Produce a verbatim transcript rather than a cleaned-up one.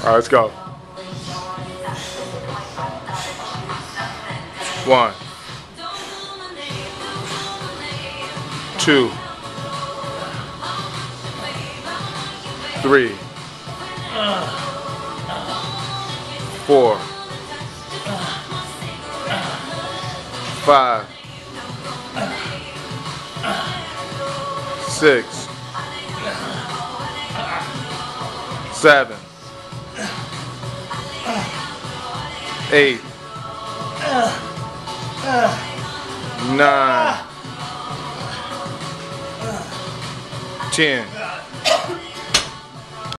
All right, let's go. One, two, three, four, five, six, seven, eight, nine, ten.